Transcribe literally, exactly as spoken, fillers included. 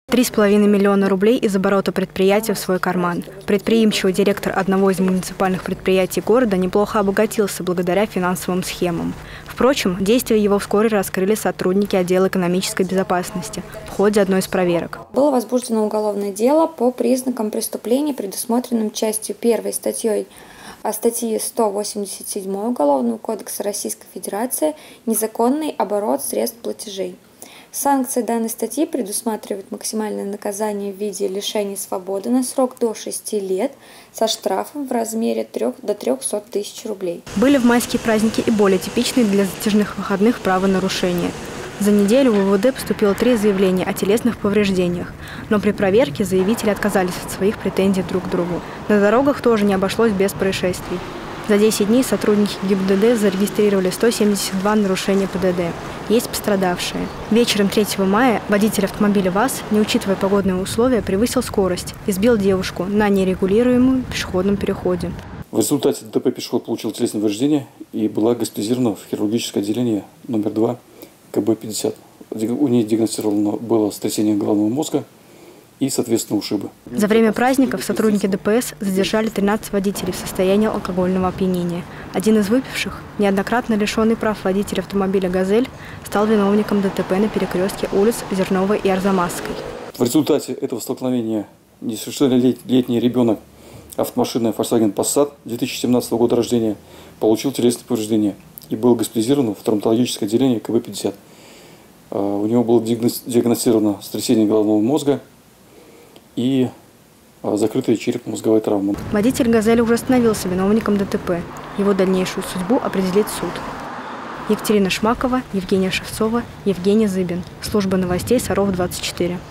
Три с половиной миллиона рублей из оборота предприятия в свой карман. Предприимчивый директор одного из муниципальных предприятий города неплохо обогатился благодаря финансовым схемам. Впрочем, действия его вскоре раскрыли сотрудники отдела экономической безопасности в ходе одной из проверок. Было возбуждено уголовное дело по признакам преступления, предусмотренным частью первой статьей статьи сто восемьдесят семь Уголовного кодекса Российской Федерации «Незаконный оборот средств платежей». Санкции данной статьи предусматривают максимальное наказание в виде лишения свободы на срок до шести лет со штрафом в размере трёх до трёхсот тысяч рублей. Были в майские праздники и более типичные для затяжных выходных правонарушения. За неделю в УВД поступило три заявления о телесных повреждениях, но при проверке заявители отказались от своих претензий друг к другу. На дорогах тоже не обошлось без происшествий. За десять дней сотрудники ГИБДД зарегистрировали сто семьдесят два нарушения ПДД. Есть пострадавшие. Вечером третьего мая водитель автомобиля ВАЗ, не учитывая погодные условия, превысил скорость и сбил девушку на нерегулируемом пешеходном переходе. В результате ДТП пешеход получил телесное повреждение и была госпитализирована в хирургическое отделение номер два ка бэ пятьдесят. У нее диагностировано было сотрясение головного мозга и, соответственно, ушибы. За время праздников сотрудники дэ пэ эс задержали тринадцать водителей в состоянии алкогольного опьянения. Один из выпивших, неоднократно лишенный прав водитель автомобиля «Газель», стал виновником дэ тэ пэ на перекрестке улиц Зерновой и Арзамасской. В результате этого столкновения несовершеннолетний ребенок автомашины Volkswagen Passat две тысячи семнадцатого года рождения получил телесные повреждения и был госпитализирован в травматологическое отделение ка бэ пятьдесят. У него было диагностировано сотрясение головного мозга и закрытая черепно-мозговая травма. Водитель «Газели» уже становился виновником дэ тэ пэ. Его дальнейшую судьбу определит суд. Екатерина Шмакова, Евгения Шевцова, Евгений Зыбин. Служба новостей Саров двадцать четыре.